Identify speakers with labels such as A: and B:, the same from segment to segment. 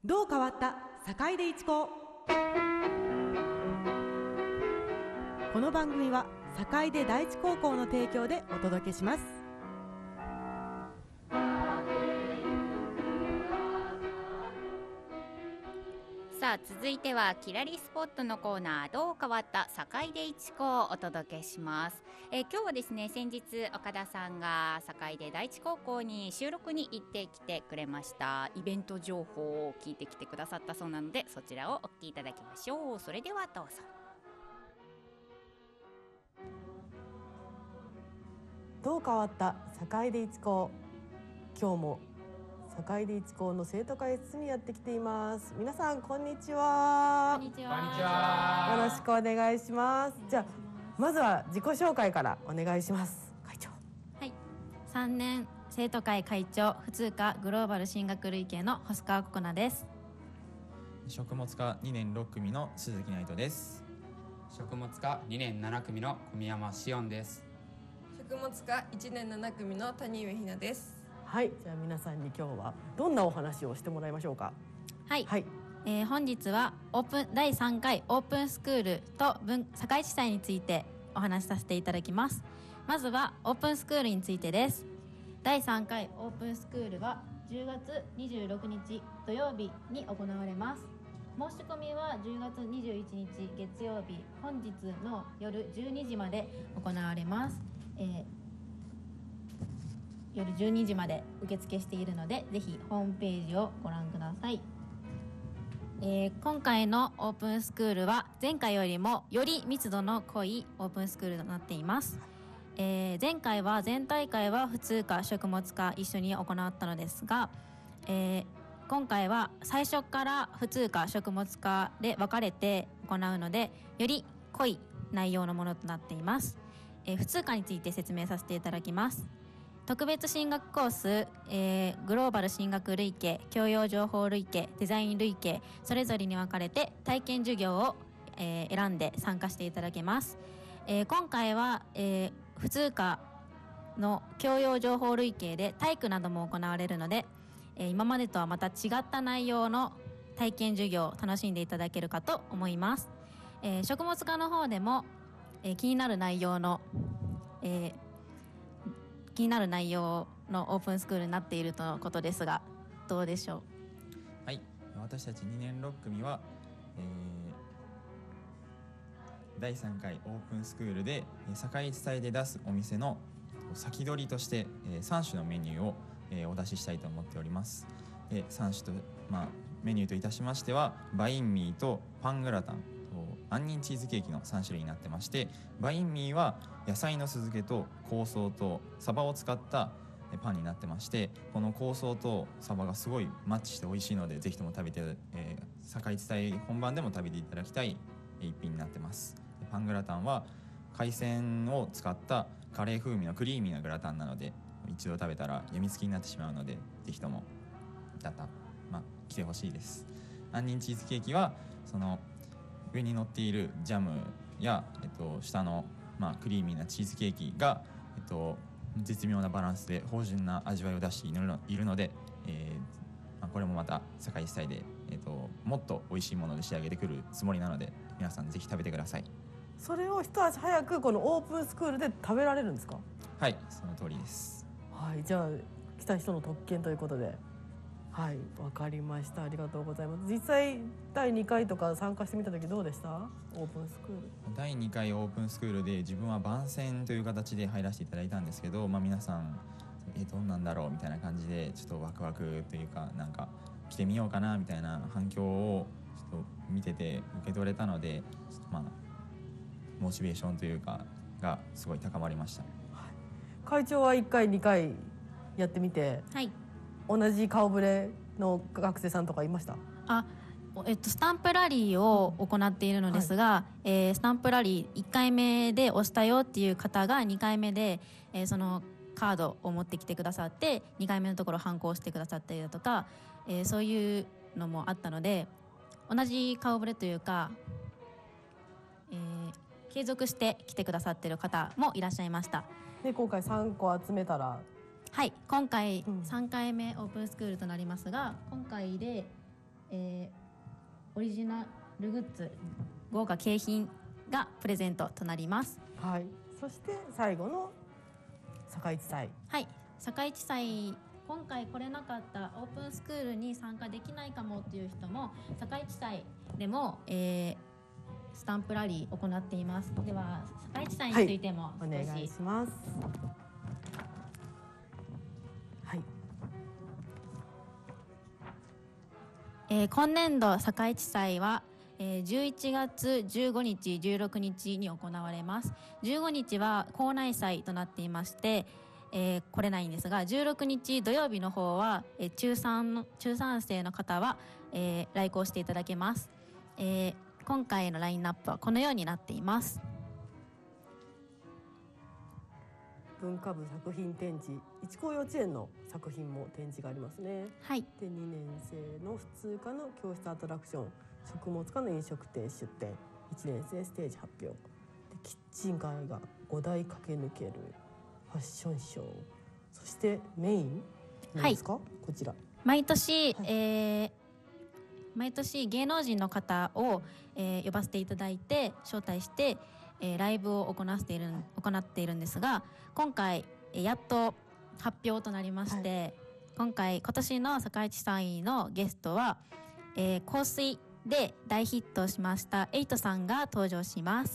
A: どう変わった坂出一高。この番組は坂出第一高校の提供でお届けします。
B: さあ続いてはキラリスポットのコーナー、どう変わった坂出一高をお届けします。今日はですね、先日岡田さんが坂出第一高校に収録に行ってきてくれました。イベント情報を聞いてきてくださったそうなので、そちらをお聞きいただきましょう。それではどうぞ。
A: どう変わった坂出一高。今日も坂出一高の生徒会室にやってきています。皆さんこんにちは。
B: こんにちは。
A: よろしくお願いします。じゃあまずは自己紹介からお願いします。会長。
C: はい、3年生徒会会長、普通科グローバル進学類型の細川心菜です。
D: 食物科2年6組の鈴木内藤です。
E: 食物科2年7組の小宮山紫音です。
F: 食物科1年7組の谷上ひなです。
A: はい、じゃあ皆さんに今日はどんなお話をしてもらいましょうか。
C: はい、
A: はい、
C: 本日は第3回オープンスクールと堺市祭についてお話しさせていただきます。まずはオープンスクールについてです。第3回オープンスクールは10月26日土曜日に行われます。申し込みは10月21日月曜日本日の夜12時まで行われます。夜12時まで受付しているので、ぜひホームページをご覧ください。今回のオープンスクールは前回よりもより密度の濃いオープンスクールとなっています。前大会は普通科食物科一緒に行ったのですが、今回は最初から普通科食物科で分かれて行うので、より濃い内容のものとなっています。普通科について説明させていただきます。特別進学コース、グローバル進学類型、教養情報類型、デザイン類型、それぞれに分かれて体験授業を、選んで参加していただけます。今回は、普通科の教養情報類型で体育なども行われるので、今までとはまた違った内容の体験授業を楽しんでいただけるかと思います。食物科の方でも、気になる内容のオープンスクールになっているとのことですが、どうでしょう。
D: はい、私たち2年6組は、第3回オープンスクールで堺市祭で出すお店の先取りとして、3種のメニューを、お出ししたいと思っております。3種と、メニューといたしましては、バインミーとパングラタンと杏仁チーズケーキの3種類になってまして、バインミーは野菜の酢漬けと香草とサバを使ったパンになってまして、この香草とサバがすごいマッチして美味しいので、ぜひとも食べて、堺市祭本番でも食べていただきたい一品になってます。パングラタンは海鮮を使ったカレー風味のクリーミーなグラタンなので、一度食べたらやみつきになってしまうので、ぜひとも来てほしいです。杏仁チーズケーキはその上に乗っているジャムや、下の、クリーミーなチーズケーキが、絶妙なバランスで芳醇な味わいを出しているので、これもまた堺市祭で、もっと美味しいもので仕上げてくるつもりなので、皆さんぜひ食べてください。
A: それを一足早くこのオープンスクールで食べられるんですか。
D: はい、その通りです。
A: はい、じゃあ来た人の特権ということで、はい、わかりました。ありがとうございます。実際第2回とか参加してみた時どうでした？オープンスクール。
D: 第2回オープンスクールで自分は番宣という形で入らせていただいたんですけど、皆さんどんなんだろうみたいな感じで、ちょっとワクワクというか、なんか来てみようかなみたいな反響をちょっと見てて受け取れたので、ちょっとモチベーションというかがすごい高まりました。
A: 会長は1回2回やってみて、
C: はい、
A: 同じ顔ぶれの学生さんとかいました？
C: スタンプラリーを行っているのですが、スタンプラリー1回目で押したよっていう方が2回目で、そのカードを持ってきてくださって、2回目のところ反抗してくださったりだとか、そういうのもあったので、同じ顔ぶれというか、継続して来てくださっている方もいらっしゃいました。
A: で今回3個集めたら、
C: はい、今回3回目オープンスクールとなりますが、今回でオリジナルグッズ豪華景品がプレゼントとなります。
A: はい。そして最後の坂市祭。
C: はい、坂市祭、今回来れなかったオープンスクールに参加できないかもという人も坂市祭でも、スタンプラリー行っています。では坂市祭についても
A: お願いします。はい。
C: 今年度坂市祭は、11月15日16日に行われます。15日は校内祭となっていまして、来れないんですが、16日土曜日の方は、中3生の方は、来校していただけます。今回のラインナップはこのようになっています。
A: 文化部作品展示、一高幼稚園の作品も展示がありますね。
C: はい、
A: で、2年生の普通科の教室アトラクション、食物科の飲食店出店、1年生ステージ発表で、キッチンカーが5台駆け抜けるファッションショー、そしてメインなんですか、こちら
C: 毎年、毎年芸能人の方を、呼ばせていただいて招待して、ライブを行っているんですが、今回、やっと発表となりまして、今年の坂市祭のゲストは、香水で大ヒットしましたエイトさんが登場します。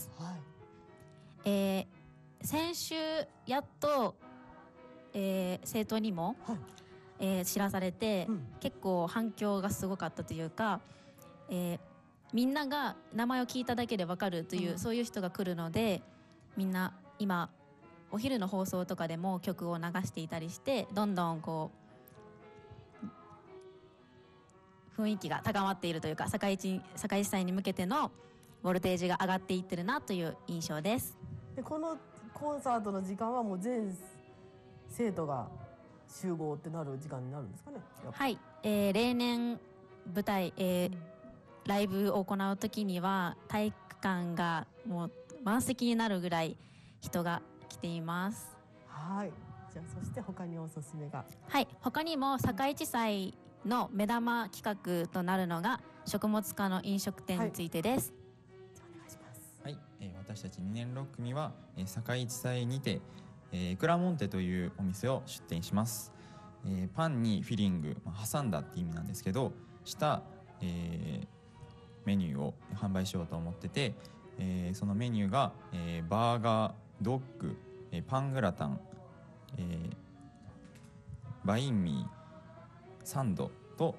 C: 先週やっと、生徒にも、知らされて、結構反響がすごかったというか、みんなが名前を聞いただけで分かるという、そういう人が来るので、みんな今お昼の放送とかでも曲を流していたりして、どんどんこう雰囲気が高まっているというか、坂市祭に向けてのボルテージが上がっていってるなという印象です。
A: で、このコンサートの時間はもう全生徒が集合ってなる時間になるんですかね。
C: はい、例年舞台、ライブを行う時には体育館がもう満席になるぐらい人が来ています。
A: はい。じゃあそして他におすすめが。
C: はい、他にも坂市祭の目玉企画となるのが食物科の飲食店についてです。
A: お願いします。
D: はい、私たち2年6組は、坂市祭にて、クラモンテというお店を出店します。パンにフィリング、挟んだって意味なんですけど、した、メニューを販売しようと思ってて、そのメニューが、バーガー、ドッグ、パングラタン、バインミー、サンドと、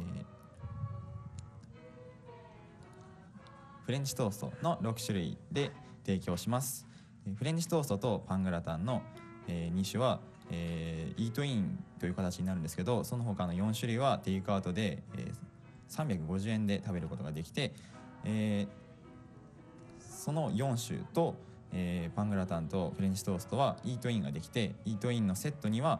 D: フレンチトーストの6種類で提供します。フレンチトーストとパングラタンの、2種は、イートインという形になるんですけど、その他の4種類はテイクアウトで、350円で食べることができて、その4種と、パングラタンとフレンチトーストはイートインができて、イートインのセットには、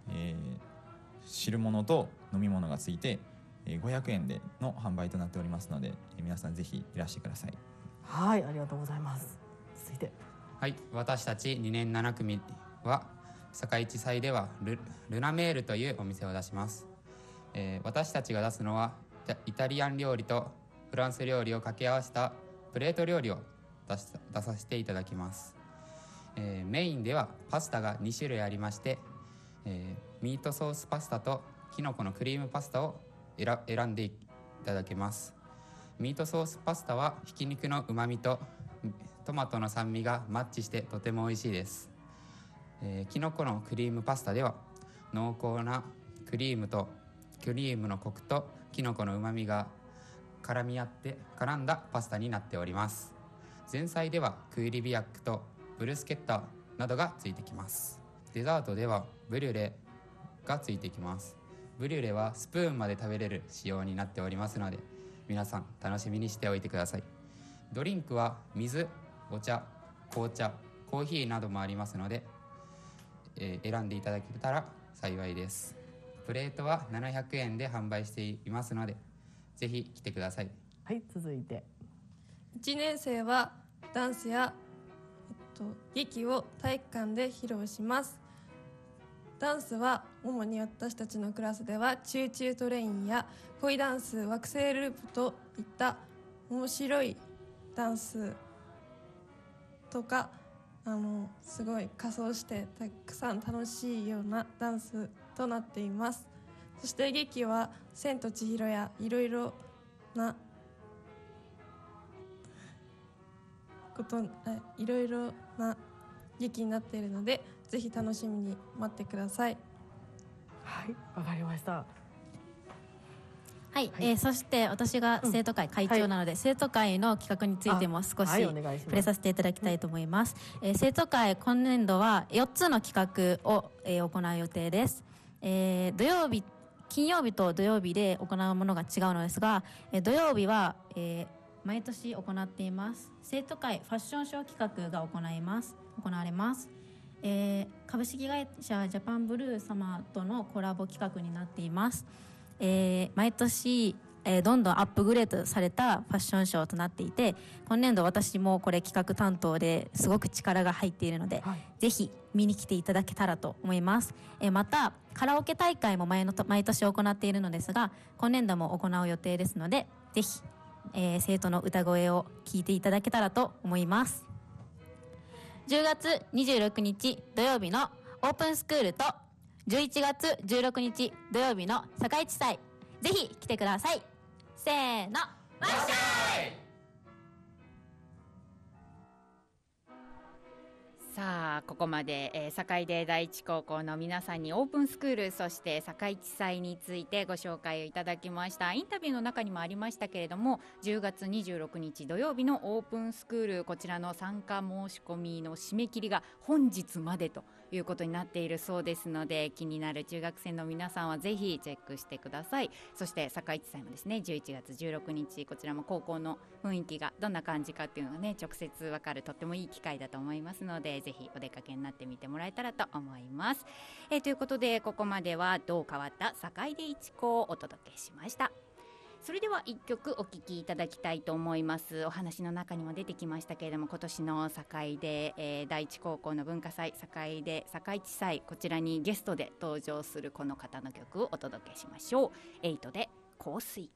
D: 汁物と飲み物がついて、500円での販売となっておりますので、皆さんぜひいらしてください。
A: はい、ありがとうございます。続いて、
E: はい、私たち2年7組は坂市祭ではルナメールというお店を出します。私たちが出すのはイタリアン料理とフランス料理を掛け合わせたプレート料理を出させていただきます。メインではパスタが2種類ありまして、ミートソースパスタとキノコのクリームパスタを選んでいただけます。ミートソースパスタはひき肉のうまみとトマトの酸味がマッチしてとても美味しいです。キノコのクリームパスタでは濃厚なクリームのコクとキノコのうまみが絡み合って絡んだパスタになっております。前菜ではクーリビアックとブルスケッタなどがついてきます。デザートではブリュレがついてきます。ブリュレはスプーンまで食べれる仕様になっておりますので、皆さん楽しみにしておいてください。ドリンクは水、お茶、紅茶、コーヒーなどもありますので、選んでいただけたら幸いです。プレートは700円で販売していますので、ぜひ来てください。
A: はい、続いて、
F: 1年生はダンスや、劇を体育館で披露します。 ダンスは主に私たちのクラスではチューチュートレインや恋ダンス、惑星ループといった面白いダンスとかすごい仮装してたくさん楽しいようなダンスとなっています。そして劇は千と千尋やいろいろな劇になっているので、ぜひ楽しみに待ってください。
A: はい、わかりました。
C: はい、そして私が生徒会会長なので、生徒会の企画についても少し触れさせていただきたいと思います。生徒会今年度は4つの企画を、行う予定です。金曜日と土曜日で行うものが違うのですが、土曜日は、毎年行っています生徒会ファッションショー企画が行われます。株式会社ジャパンブルー様とのコラボ企画になっています。毎年、どんどんアップグレードされたファッションショーとなっていて、今年度私もこれ企画担当ですごく力が入っているので、ぜひ見に来ていただけたらと思います。またカラオケ大会も毎年行っているのですが、今年度も行う予定ですので、ぜひ、生徒の歌声を聞いていただけたらと思います。10月26日土曜日のオープンスクールと11月16日土曜日の堺地祭、ぜひ来てください。せーの、わっしゃい。
B: さあここまで、堺で第一高校の皆さんにオープンスクール、そして堺地祭についてご紹介をいただきました。インタビューの中にもありましたけれども、10月26日土曜日のオープンスクール、こちらの参加申し込みの締め切りが本日までということになっているそうですので、気になる中学生の皆さんはぜひチェックしてください。そして堺地祭もですね、11月16日、こちらも高校の雰囲気がどんな感じかっていうのがね、直接わかるとってもいい機会だと思いますので、ぜひお出かけになってみてもらえたらと思います。ということで、ここまではどう変わった堺で一高をお届けしました。それでは1曲お聴きいただきたいと思います。お話の中にも出てきましたけれども、今年の堺で、第一高校の文化祭堺地祭、こちらにゲストで登場するこの方の曲をお届けしましょう。エイトで香水。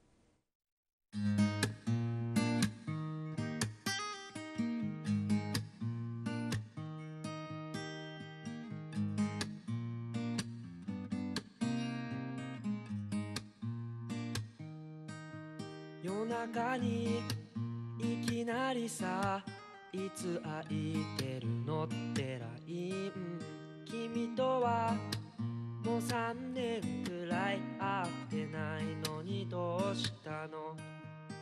G: 夜中にいきなりさ、いつ空いてるのってライン、君とはもう3年くらい会ってないのにどうしたの、